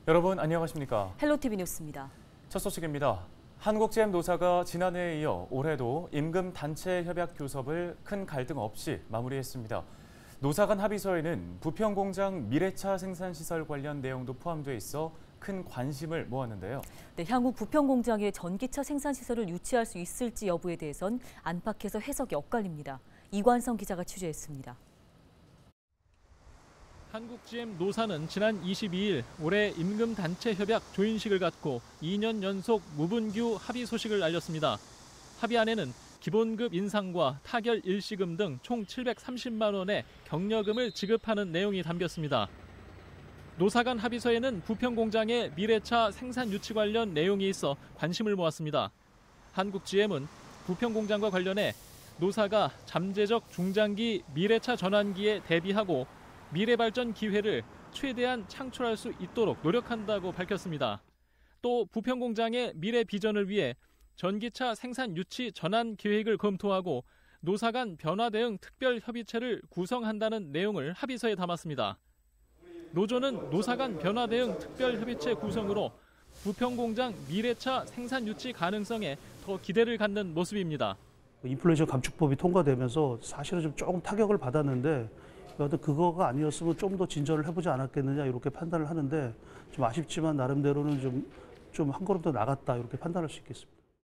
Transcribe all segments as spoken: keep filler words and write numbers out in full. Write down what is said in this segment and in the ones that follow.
여러분 안녕하십니까? 헬로티비 뉴스입니다. 첫 소식입니다. 한국지엠 노사가 지난해에 이어 올해도 임금 단체 협약 교섭을 큰 갈등 없이 마무리했습니다. 노사 간 합의서에는 부평공장 미래차 생산시설 관련 내용도 포함돼 있어 큰 관심을 모았는데요. 네, 향후 부평공장에 전기차 생산시설을 유치할 수 있을지 여부에 대해선 안팎에서 해석이 엇갈립니다. 이관성 기자가 취재했습니다. 한국지엠 노사는 지난 이십이일 올해 임금 단체 협약 조인식을 갖고 이 년 연속 무분규 합의 소식을 알렸습니다. 합의안에는 기본급 인상과 타결 일시금 등 총 칠백삼십만 원의 격려금을 지급하는 내용이 담겼습니다. 노사 간 합의서에는 부평공장의 미래차 생산 유치 관련 내용이 있어 관심을 모았습니다. 한국지엠은 부평공장과 관련해 노사가 잠재적 중장기 미래차 전환기에 대비하고 미래 발전 기회를 최대한 창출할 수 있도록 노력한다고 밝혔습니다. 또 부평공장의 미래 비전을 위해 전기차 생산 유치 전환 계획을 검토하고 노사 간 변화 대응 특별 협의체를 구성한다는 내용을 합의서에 담았습니다. 노조는 노사 간 변화 대응 특별 협의체 구성으로 부평공장 미래차 생산 유치 가능성에 더 기대를 갖는 모습입니다. 인플레이션 감축법이 통과되면서 사실은 좀 조금 타격을 받았는데 여하튼 그거가 아니었으면 좀 더 진전을 해보지 않았겠느냐 이렇게 판단을 하는데 좀 아쉽지만 나름대로는 좀, 좀 한 걸음 더 나갔다 이렇게 판단할 수 있겠습니다.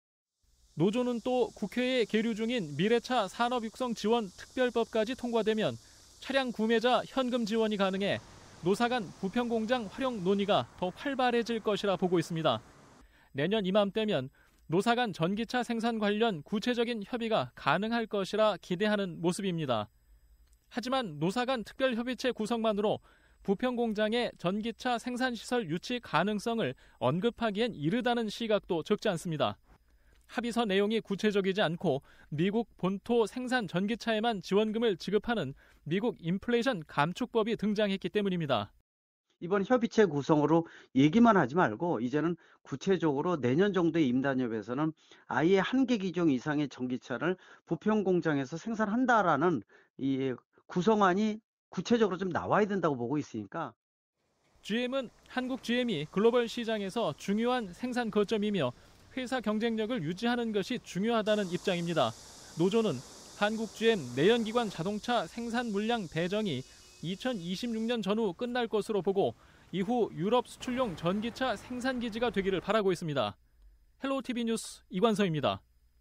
노조는 또 국회에 계류 중인 미래차 산업육성 지원 특별법까지 통과되면 차량 구매자 현금 지원이 가능해 노사 간 부평공장 활용 논의가 더 활발해질 것이라 보고 있습니다. 내년 이맘때면 노사 간 전기차 생산 관련 구체적인 협의가 가능할 것이라 기대하는 모습입니다. 하지만 노사 간 특별협의체 구성만으로 부평공장의 전기차 생산시설 유치 가능성을 언급하기엔 이르다는 시각도 적지 않습니다. 합의서 내용이 구체적이지 않고 미국 본토 생산 전기차에만 지원금을 지급하는 미국 인플레이션 감축법이 등장했기 때문입니다. 이번 협의체 구성으로 얘기만 하지 말고 이제는 구체적으로 내년 정도의 임단협에서는 아예 한 개 기종 이상의 전기차를 부평공장에서 생산한다라는 이 구성안이 구체적으로 좀 나와야 된다고 보고 있으니까. 지엠은 한국 지엠이 글로벌 시장에서 중요한 생산 거점이며 회사 경쟁력을 유지하는 것이 중요하다는 입장입니다. 노조는 한국 지엠 내연기관 자동차 생산 물량 배정이 이천이십육 년 전후 끝날 것으로 보고 이후 유럽 수출용 전기차 생산 기지가 되기를 바라고 있습니다. 헬로티비 뉴스 이관성입니다.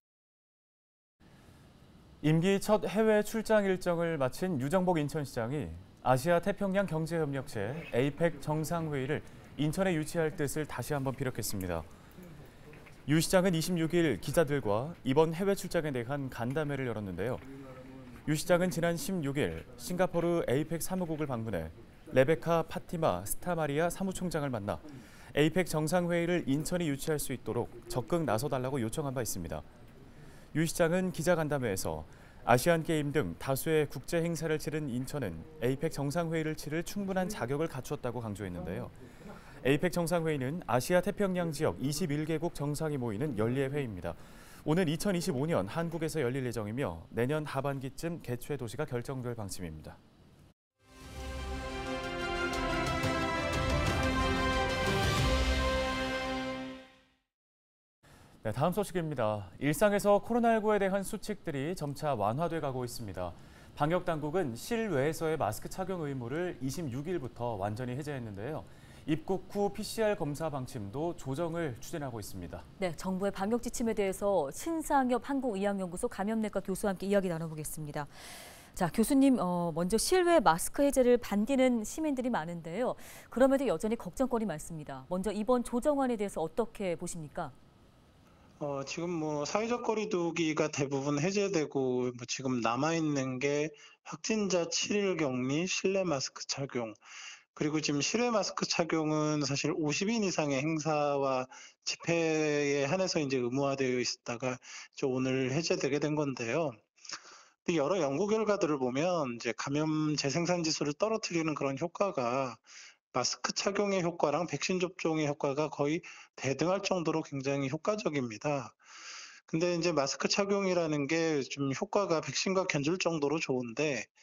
임기 첫 해외 출장 일정을 마친 유정복 인천시장이 아시아 태평양 경제협력체 에이펙 정상회의를 인천에 유치할 뜻을 다시 한번 피력했습니다. 유 시장은 이십육일 기자들과 이번 해외 출장에 대한 간담회를 열었는데요. 유 시장은 지난 십육일 싱가포르 에이펙 사무국을 방문해 레베카 파티마 스타마리아 사무총장을 만나 에이펙 정상회의를 인천에 유치할 수 있도록 적극 나서달라고 요청한 바 있습니다. 유 시장은 기자간담회에서 아시안게임 등 다수의 국제 행사를 치른 인천은 에이펙 정상회의를 치를 충분한 자격을 갖췄다고 강조했는데요. 에이펙 정상회의는 아시아 태평양 지역 이십일 개국 정상이 모이는 연례 회의입니다. 오는 이천이십오 년 한국에서 열릴 예정이며 내년 하반기쯤 개최 도시가 결정될 방침입니다. 네, 다음 소식입니다. 일상에서 코로나십구에 대한 수칙들이 점차 완화돼 가고 있습니다. 방역당국은 실외에서의 마스크 착용 의무를 이십육일부터 완전히 해제했는데요. 입국 후 피씨알 검사 방침도 조정을 추진하고 있습니다. 네, 정부의 방역 지침에 대해서 신상엽 한국의학연구소 감염내과 교수와 함께 이야기 나눠보겠습니다. 자, 교수님, 어, 먼저 실외 마스크 해제를 반기는 시민들이 많은데요. 그럼에도 여전히 걱정거리 많습니다. 먼저 이번 조정안에 대해서 어떻게 보십니까? 어, 지금 뭐 사회적 거리두기가 대부분 해제되고 뭐 지금 남아있는 게 확진자 칠 일 격리, 실내 마스크 착용, 그리고 지금 실외 마스크 착용은 사실 오십 인 이상의 행사와 집회에 한해서 이제 의무화되어 있었다가 이제 오늘 해제되게 된 건데요. 근데 여러 연구 결과들을 보면 이제 감염 재생산 지수를 떨어뜨리는 그런 효과가 마스크 착용의 효과랑 백신 접종의 효과가 거의 대등할 정도로 굉장히 효과적입니다. 근데 이제 마스크 착용이라는 게 좀 효과가 백신과 견줄 정도로 좋은데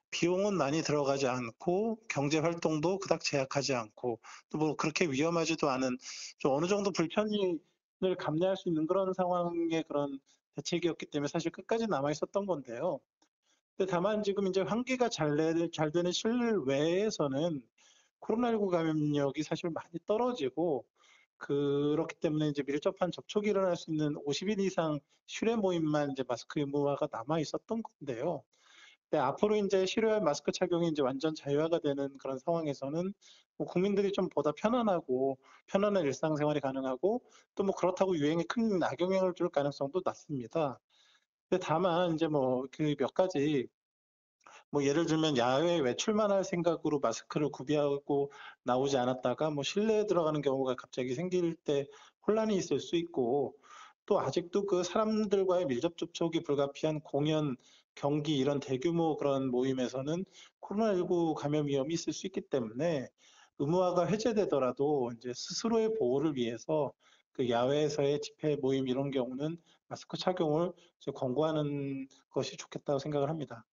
비용은 많이 들어가지 않고 경제 활동도 그닥 제약하지 않고 또 뭐 그렇게 위험하지도 않은 좀 어느 정도 불편을 감내할 수 있는 그런 상황의 그런 대책이었기 때문에 사실 끝까지 남아 있었던 건데요. 근데 다만 지금 이제 환기가 잘, 내, 잘 되는 실외에서는 코로나십구 감염력이 사실 많이 떨어지고 그렇기 때문에 이제 밀접한 접촉이 일어날 수 있는 오십 인 이상 실외 모임만 이제 마스크 의무화가 남아 있었던 건데요. 네, 앞으로 이제 실외 마스크 착용이 이제 완전 자유화가 되는 그런 상황에서는 뭐 국민들이 좀 보다 편안하고 편안한 일상생활이 가능하고 또 뭐 그렇다고 유행에 큰 악영향을 줄 가능성도 낮습니다. 근데 다만 이제 뭐 그 몇 가지 뭐 예를 들면 야외 외출만 할 생각으로 마스크를 구비하고 나오지 않았다가 뭐 실내에 들어가는 경우가 갑자기 생길 때 혼란이 있을 수 있고 또 아직도 그 사람들과의 밀접 접촉이 불가피한 공연, 경기 이런 대규모 그런 모임에서는 코로나십구 감염 위험이 있을 수 있기 때문에 의무화가 해제되더라도 이제 스스로의 보호를 위해서 그 야외에서의 집회 모임 이런 경우는 마스크 착용을 이제 권고하는 것이 좋겠다고 생각을 합니다.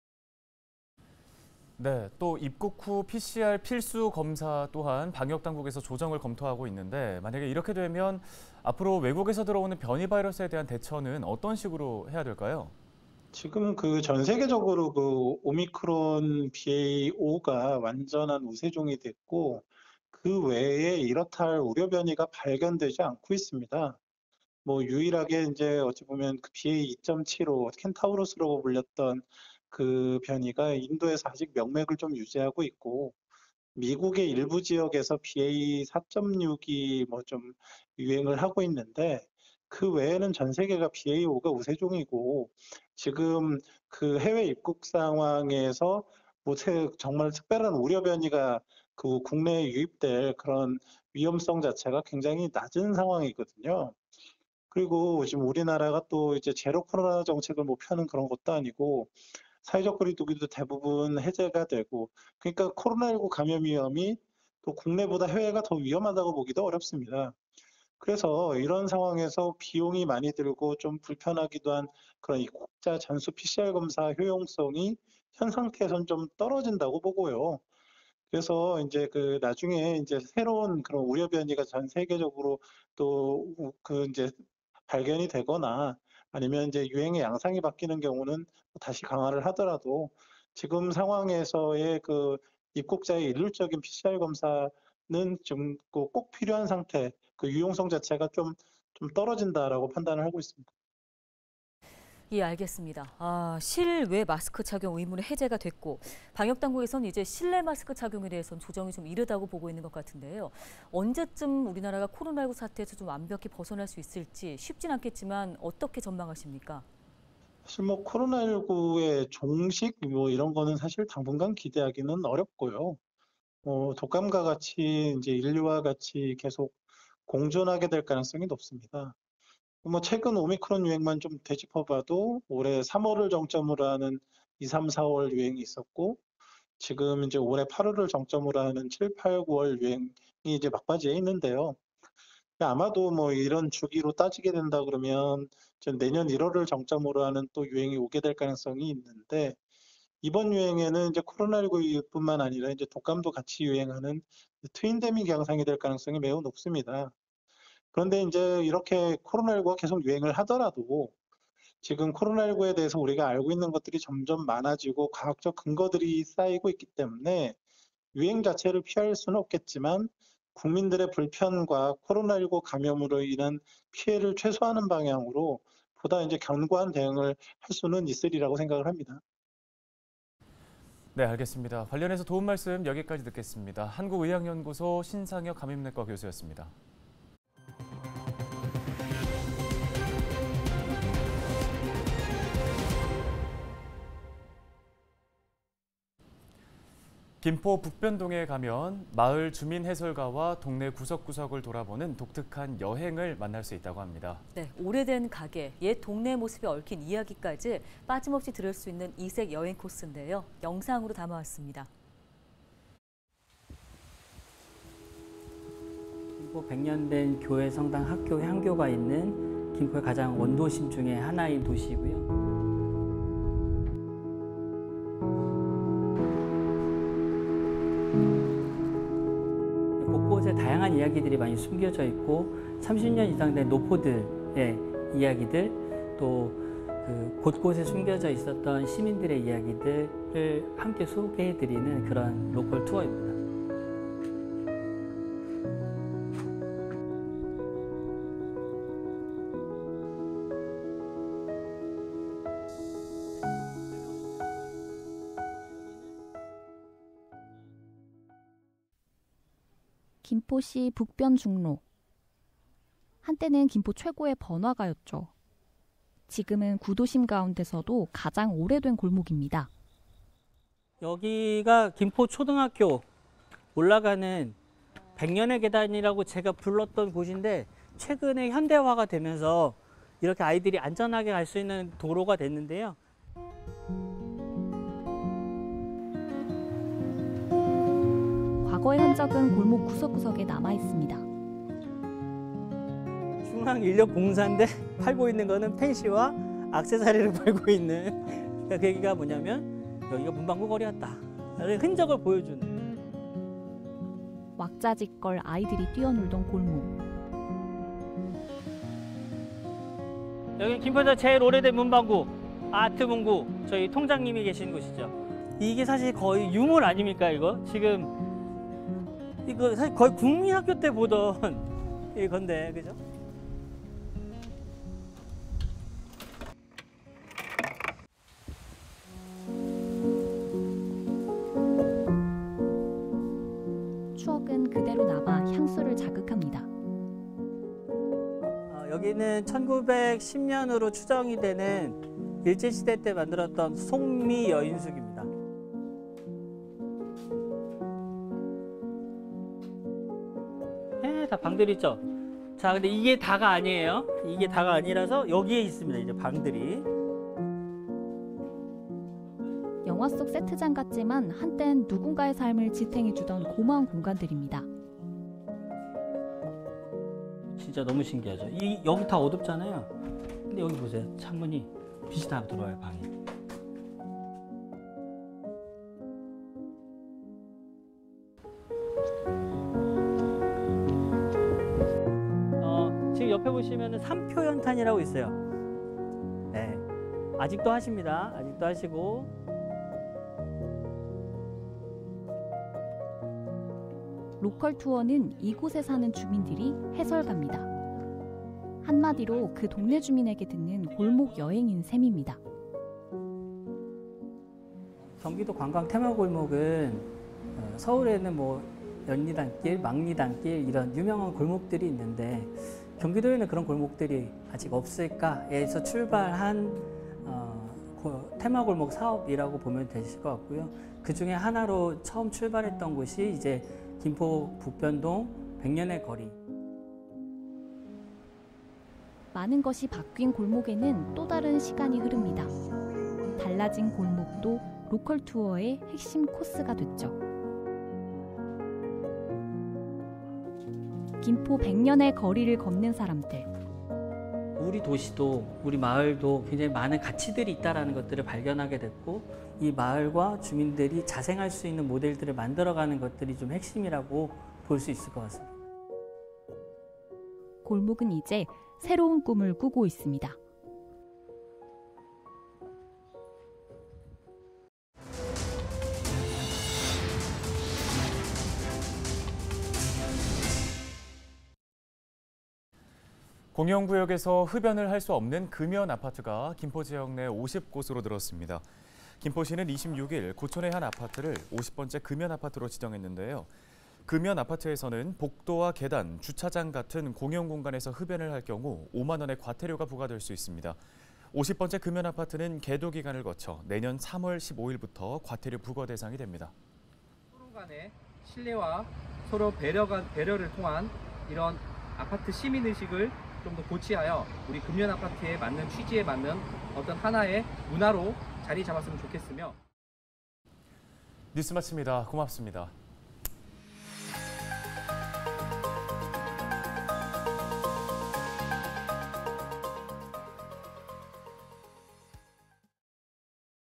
네, 또 입국 후 피씨알 필수 검사 또한 방역 당국에서 조정을 검토하고 있는데 만약에 이렇게 되면 앞으로 외국에서 들어오는 변이 바이러스에 대한 대처는 어떤 식으로 해야 될까요? 지금 그 전 세계적으로 그 오미크론 비에이 오가 완전한 우세종이 됐고 그 외에 이렇다 할 우려 변이가 발견되지 않고 있습니다. 뭐 유일하게 이제 어찌 보면 그 비에이 이 점 칠오 켄타우로스라고 불렸던 그 변이가 인도에서 아직 명맥을 좀 유지하고 있고 미국의 일부 지역에서 비에이 사 점 육이 뭐 좀 유행을 하고 있는데 그 외에는 전 세계가 비에이 오가 우세종이고 지금 그 해외 입국 상황에서 뭐 정말 특별한 우려 변이가 그 국내에 유입될 그런 위험성 자체가 굉장히 낮은 상황이거든요. 그리고 지금 우리나라가 또 이제 제로 코로나 정책을 뭐 펴는 그런 것도 아니고 사회적 거리두기도 대부분 해제가 되고 그러니까 코로나십구 감염 위험이 또 국내보다 해외가 더 위험하다고 보기도 어렵습니다. 그래서 이런 상황에서 비용이 많이 들고 좀 불편하기도 한 그런 입국자 전수 피씨알 검사 효용성이 현 상태에선 좀 떨어진다고 보고요. 그래서 이제 그 나중에 이제 새로운 그런 우려 변이가 전 세계적으로 또 그 이제 발견이 되거나 아니면 이제 유행의 양상이 바뀌는 경우는 다시 강화를 하더라도 지금 상황에서의 그 입국자의 일률적인 피씨알 검사는 좀 꼭 필요한 상태, 그 유용성 자체가 좀, 좀 떨어진다라고 판단을 하고 있습니다. 예, 알겠습니다. 아, 실외 마스크 착용 의무는 해제가 됐고 방역 당국에서는 이제 실내 마스크 착용에 대해서는 조정이 좀 이르다고 보고 있는 것 같은데요. 언제쯤 우리나라가 코로나십구 사태에서 좀 완벽히 벗어날 수 있을지 쉽진 않겠지만 어떻게 전망하십니까? 사실 뭐 코로나십구의 종식 뭐 이런 거는 사실 당분간 기대하기는 어렵고요. 어, 독감과 같이 이제 인류와 같이 계속 공존하게 될 가능성이 높습니다. 뭐 최근 오미크론 유행만 좀 되짚어봐도 올해 삼월을 정점으로 하는 이, 삼, 사월 유행이 있었고 지금 이제 올해 팔월을 정점으로 하는 칠, 팔, 구월 유행이 이제 막바지에 있는데요. 아마도 뭐 이런 주기로 따지게 된다 그러면 내년 일월을 정점으로 하는 또 유행이 오게 될 가능성이 있는데 이번 유행에는 이제 코로나십구뿐만 아니라 이제 독감도 같이 유행하는 트윈데믹 양상이 될 가능성이 매우 높습니다. 그런데 이제 이렇게 코로나십구가 계속 유행을 하더라도 지금 코로나십구에 대해서 우리가 알고 있는 것들이 점점 많아지고 과학적 근거들이 쌓이고 있기 때문에 유행 자체를 피할 수는 없겠지만 국민들의 불편과 코로나십구 감염으로 인한 피해를 최소화하는 방향으로 보다 이제 견고한 대응을 할 수는 있으리라고 생각을 합니다. 네, 알겠습니다. 관련해서 도움 말씀 여기까지 듣겠습니다. 한국의학연구소 신상혁 감염내과 교수였습니다. 김포 북변동에 가면 마을 주민 해설가와 동네 구석구석을 돌아보는 독특한 여행을 만날 수 있다고 합니다. 네, 오래된 가게, 옛 동네 모습에 얽힌 이야기까지 빠짐없이 들을 수 있는 이색 여행 코스인데요. 영상으로 담아왔습니다. 김포 백 년 된 교회 성당 학교 향교가 있는 김포의 가장 원도심 중에 하나인 도시이고요. 그런 이야기들이 많이 숨겨져 있고 삼십 년 이상 된 노포들의 이야기들 또 그 곳곳에 숨겨져 있었던 시민들의 이야기들을 함께 소개해드리는 그런 로컬 투어입니다. 김포시 북변 중로. 한때는 김포 최고의 번화가였죠. 지금은 구도심 가운데서도 가장 오래된 골목입니다. 여기가 김포 초등학교 올라가는 백년의 계단이라고 제가 불렀던 곳인데 최근에 현대화가 되면서 이렇게 아이들이 안전하게 갈 수 있는 도로가 됐는데요. 과거의 흔적은 골목 구석구석에 남아 있습니다. 중앙인력공사인데 팔고 있는 거는 펜시와 액세서리를 팔고 있는 그러니까 그 얘기가 뭐냐면 여기가 문방구 거리였다. 흔적을 보여주는. 왁자지껄 아이들이 뛰어놀던 골목. 여기 김포에서 제일 오래된 문방구 아트문구 저희 통장님이 계신 곳이죠. 이게 사실 거의 유물 아닙니까 이거? 지금 이거 사실 거의 국민학교 때 보던 이건데 그죠? 추억은 그대로 남아 향수를 자극합니다. 어, 여기는 천구백십 년으로 추정이 되는 일제시대 때 만들었던 송미 여인숙입니다. 에, 다 방들 있죠? 자, 근데 이게 다가 아니에요. 이게 다가 아니라서 여기에 있습니다. 이제 방들이. 영화 속 세트장 같지만 한땐 누군가의 삶을 지탱해주던 고마운 공간들입니다. 진짜 너무 신기하죠. 이, 여기 다 어둡잖아요. 근데 여기 보세요. 창문이 빛이 다 들어와요, 방에. 어, 지금 옆에 보시면 삼표연탄이라고 있어요. 네, 아직도 하십니다. 아직도 하시고. 로컬 투어는 이곳에 사는 주민들이 해설갑니다. 한마디로 그 동네 주민에게 듣는 골목 여행인 셈입니다. 경기도 관광 테마골목은 서울에는 뭐 연리단길, 막리단길 이런 유명한 골목들이 있는데 경기도에는 그런 골목들이 아직 없을까에서 출발한 어, 테마골목 사업이라고 보면 되실 것 같고요. 그 중에 하나로 처음 출발했던 곳이 이제 김포 북변동 백년의 거리. 많은 것이 바뀐 골목에는 또 다른 시간이 흐릅니다. 달라진 골목도 로컬 투어의 핵심 코스가 됐죠. 김포 백년의 거리를 걷는 사람들. 우리 도시도 우리 마을도 굉장히 많은 가치들이 있다는 것들을 발견하게 됐고 이 마을과 주민들이 자생할 수 있는 모델들을 만들어가는 것들이 좀 핵심이라고 볼 수 있을 것 같습니다. 골목은 이제 새로운 꿈을 꾸고 있습니다. 공영구역에서 흡연을 할 수 없는 금연 아파트가 김포 지역 내 오십 곳으로 늘었습니다. 김포시는 이십육 일 고촌의 한 아파트를 오십 번째 금연 아파트로 지정했는데요. 금연 아파트에서는 복도와 계단, 주차장 같은 공용 공간에서 흡연을 할 경우 오만 원의 과태료가 부과될 수 있습니다. 오십 번째 금연 아파트는 계도 기간을 거쳐 내년 삼월 십오일부터 과태료 부과 대상이 됩니다. 서로 간의 신뢰와 서로 배려가, 배려를 통한 이런 아파트 시민의식을 좀 더 고취하여 우리 금연 아파트에 맞는 취지에 맞는 어떤 하나의 문화로 자리 잡았으면 좋겠으며. 뉴스 마칩니다. 고맙습니다.